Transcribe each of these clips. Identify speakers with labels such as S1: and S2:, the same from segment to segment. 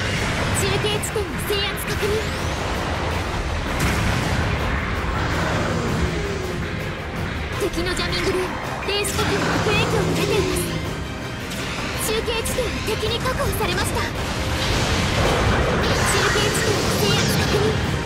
S1: 中継地点の制圧確認。敵のジャミングで電子呼吸の悪影響が出ています。中継地点が敵に確保されました。中継地点の制圧確認。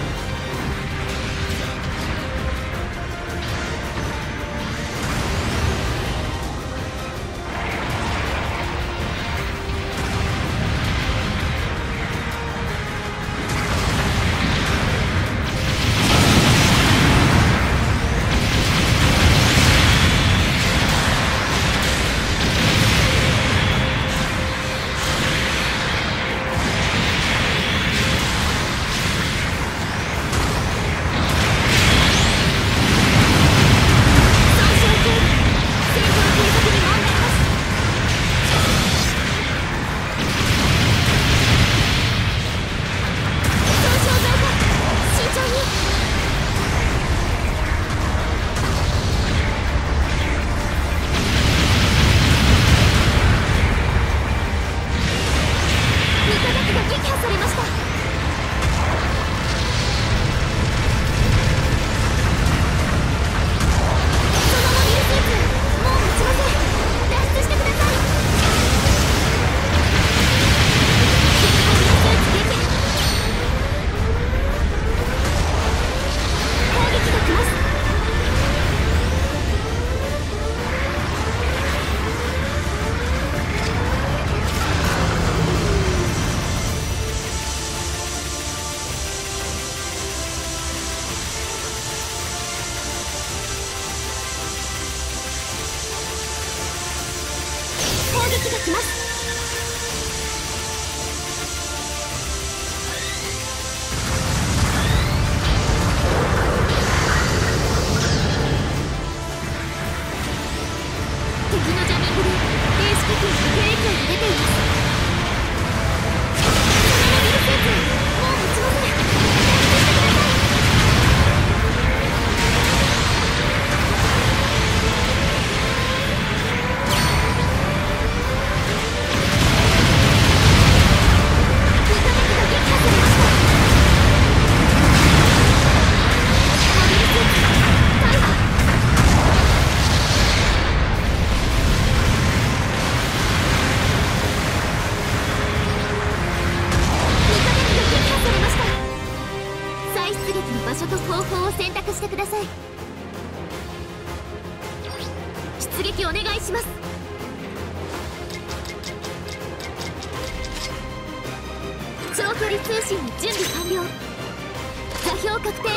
S1: 長距離通信の準備完了。座標確定。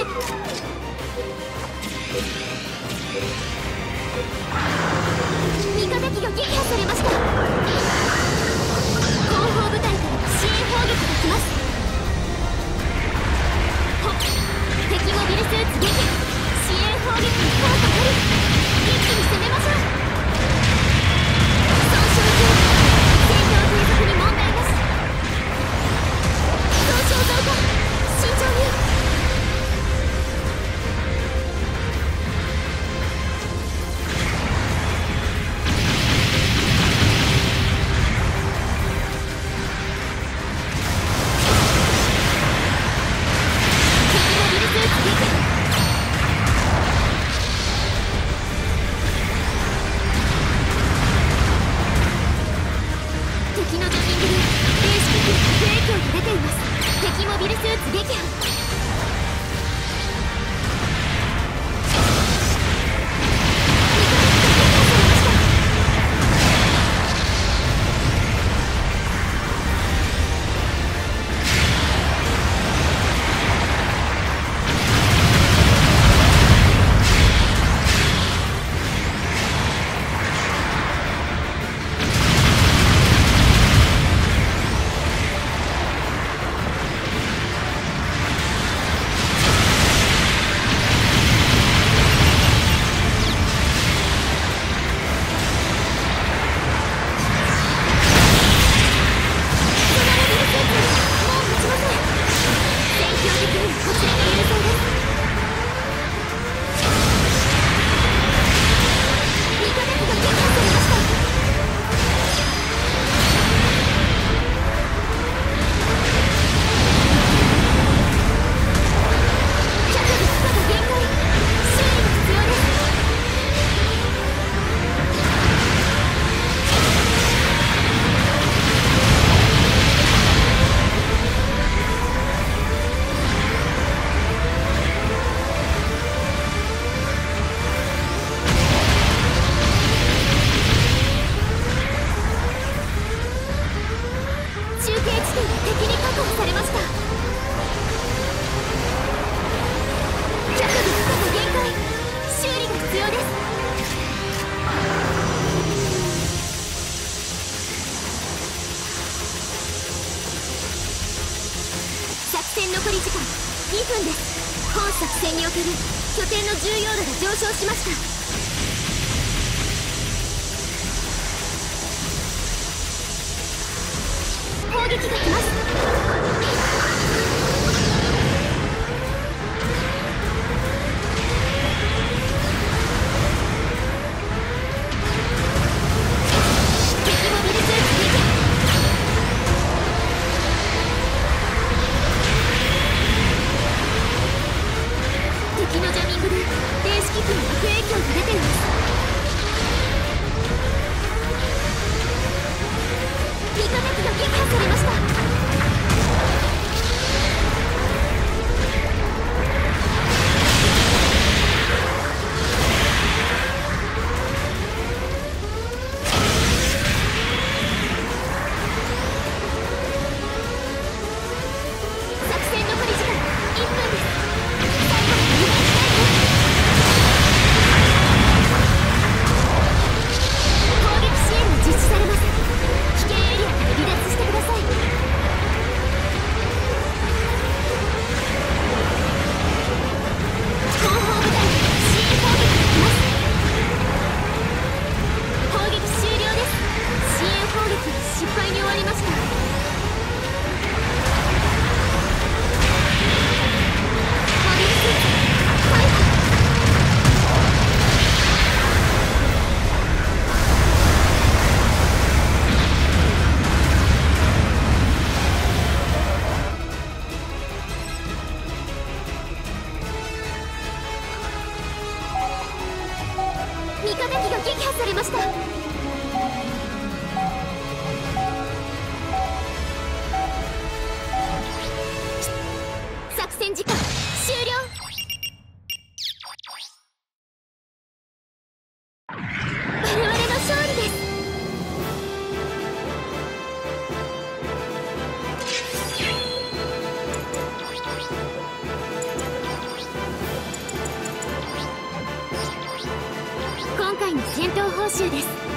S1: 味方機が撃破されました。後方部隊から支援砲撃が来ます。敵モビルスーツ撃破。支援砲撃に効果あり。一気に攻めましょう。損傷中。戦況継続に問題なし。損傷増加。慎重に。敵モビルスーツ撃破。 戦残り時間2分です。本作戦における拠点の重要度が上昇しました。攻撃が来ます。敵モビルスーツ撃破。敵のジャミングで電子機器に悪影響が出ています。味方機が撃破されました。作戦残り時間1分です。最後にお願いしたいです。攻撃支援が実施されます。危険エリアから離脱してください。後方部隊支援攻撃が来ます。攻撃終了です。支援攻撃は失敗に終わりました。モビルスーツファイト。味方機が撃破されました。作戦時間終了。我々の勝利です。今回の戦闘報酬です。